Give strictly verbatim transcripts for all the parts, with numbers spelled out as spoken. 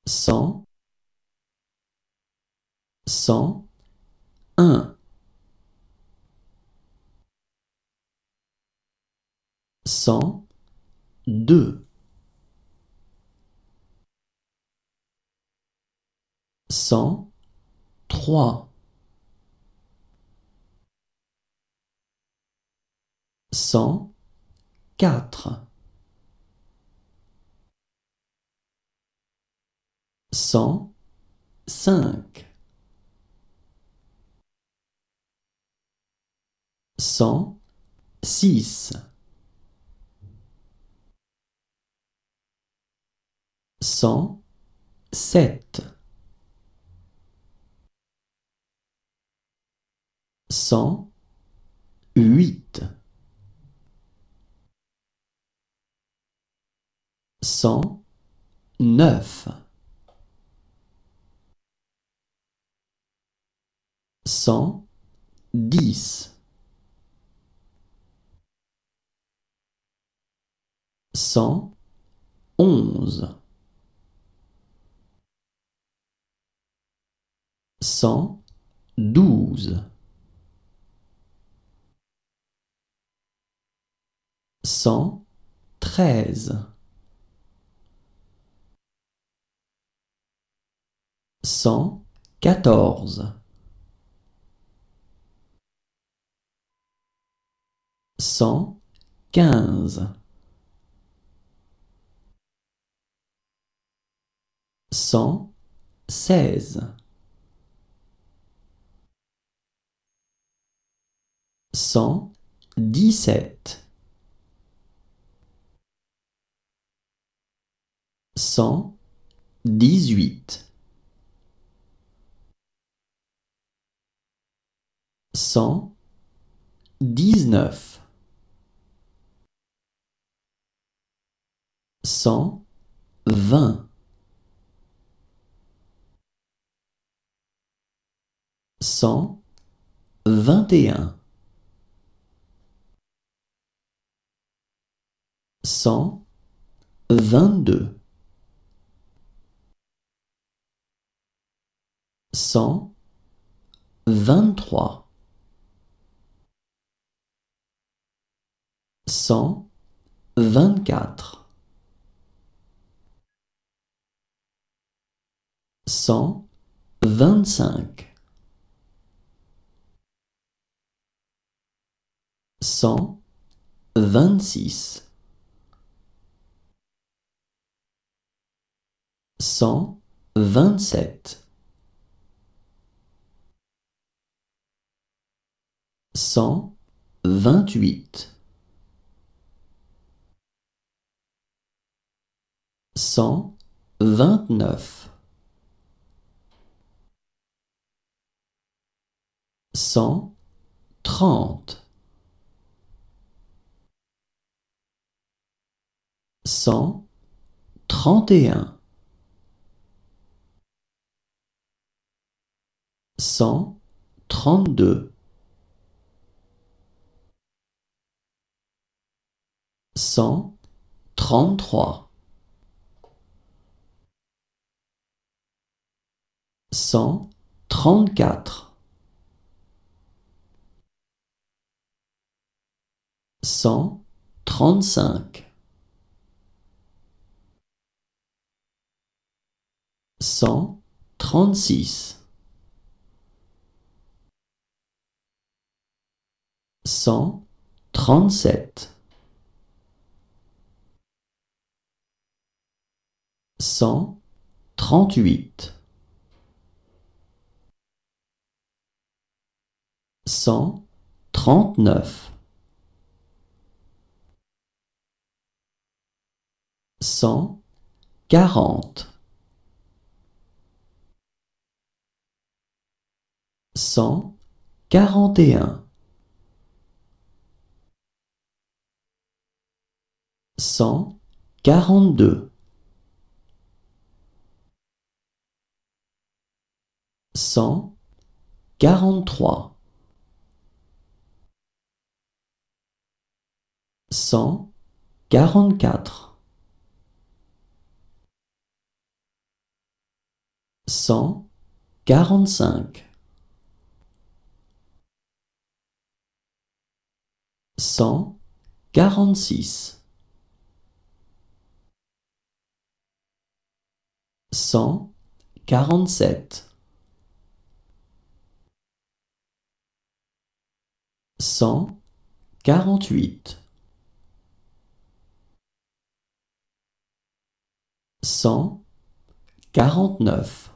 cent, cent un, cent deux, cent trois, cent quatre, cent cinq, cent six, cent sept, cent huit, cent neuf, cent dix, cent onze, cent douze, cent treize, cent quatorze, cent quinze, cent seize, cent dix-sept, cent dix-huit, cent dix-neuf, cent vingt, cent vingt et un, cent vingt-deux, cent vingt-trois, cent vingt-quatre, cent vingt-cinq, cent vingt-six, cent vingt-sept, cent vingt-huit, cent vingt-neuf, cent trente, cent trente et un, cent trente-deux, cent trente-trois, cent trente-quatre, cent trente-cinq, cent trente-six, cent trente-sept, cent trente-huit, cent trente-neuf, cent quarante, cent quarante et un, cent quarante-deux, cent quarante-trois, cent quarante-quatre, cent quarante-cinq, cent quarante-six, cent quarante-sept, cent quarante-huit, cent quarante-neuf,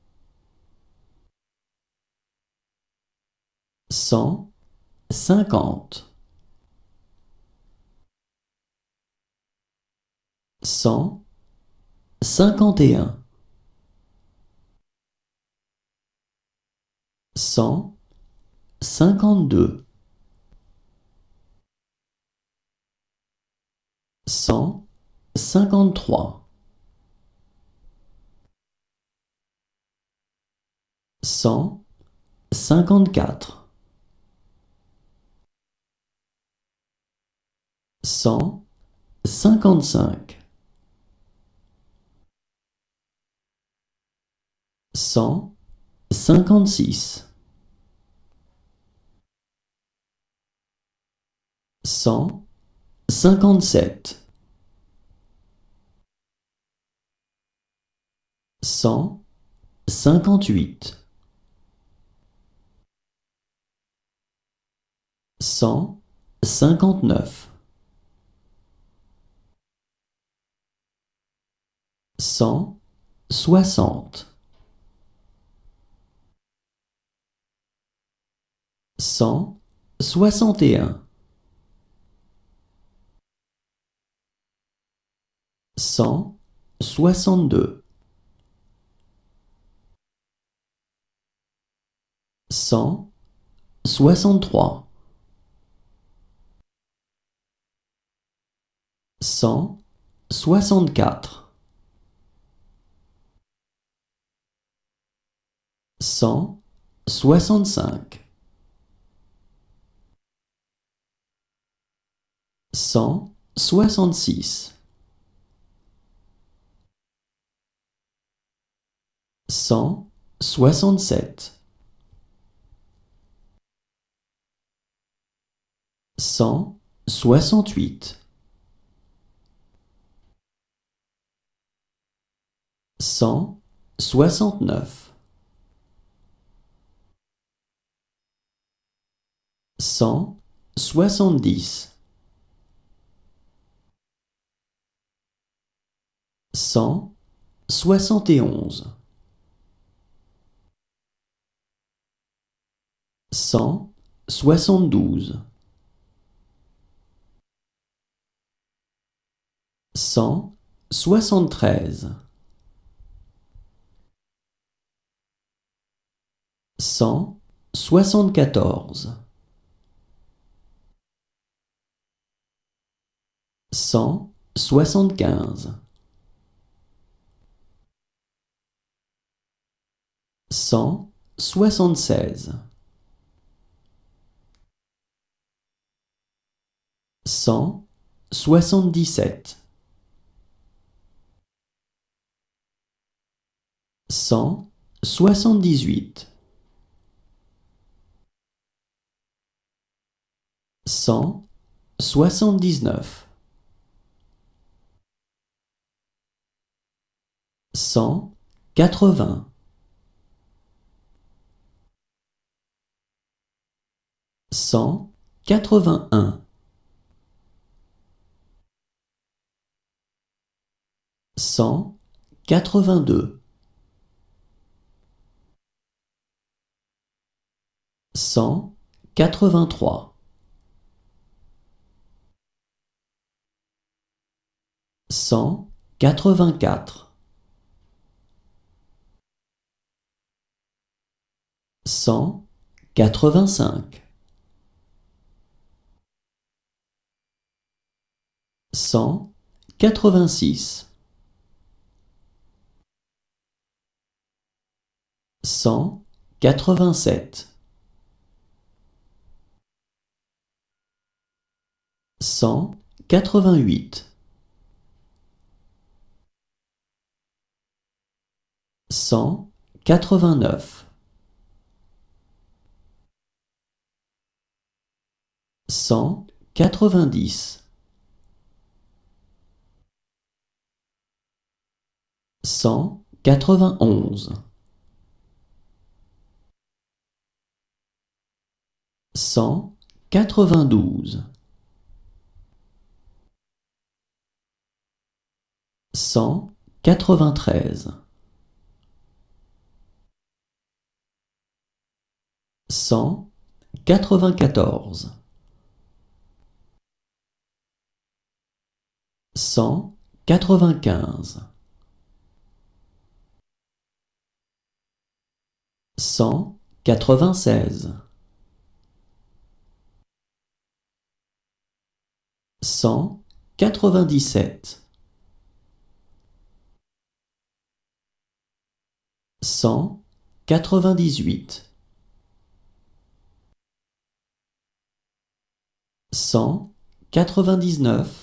cent cinquante, cent cinquante et un, cent cinquante-deux, cent cinquante-trois, cent cinquante-quatre, cent cinquante-cinq, cent cinquante-six, cent cinquante-sept, cent cinquante-huit, cent cinquante-neuf, cent soixante, cent soixante et un, cent soixante-deux, cent soixante-trois, cent soixante-quatre, cent soixante-cinq, cent soixante-six, cent soixante-sept, cent soixante-huit, cent soixante-neuf, cent soixante-dix, cent soixante et onze, cent soixante-douze, cent soixante-treize, cent soixante-quatorze, cent soixante-quinze, cent soixante-seize, cent soixante-dix-sept, cent soixante-dix-huit, cent soixante-dix-neuf, cent quatre-vingts, cent quatre-vingt-un, cent quatre-vingt-deux, cent quatre-vingt-trois, cent quatre-vingt-quatre, cent quatre-vingt-cinq, cent quatre-vingt-six, cent quatre-vingt-sept, cent quatre-vingt-huit, cent quatre-vingt-neuf, cent quatre-vingt-dix, cent quatre-vingt-onze, cent quatre-vingt-douze, cent quatre-vingt-treize, cent quatre-vingt-quatorze, cent quatre-vingt-quinze, cent quatre-vingt-seize, cent quatre-vingt-dix-sept, cent quatre-vingt-dix-huit, cent quatre-vingt-dix-neuf,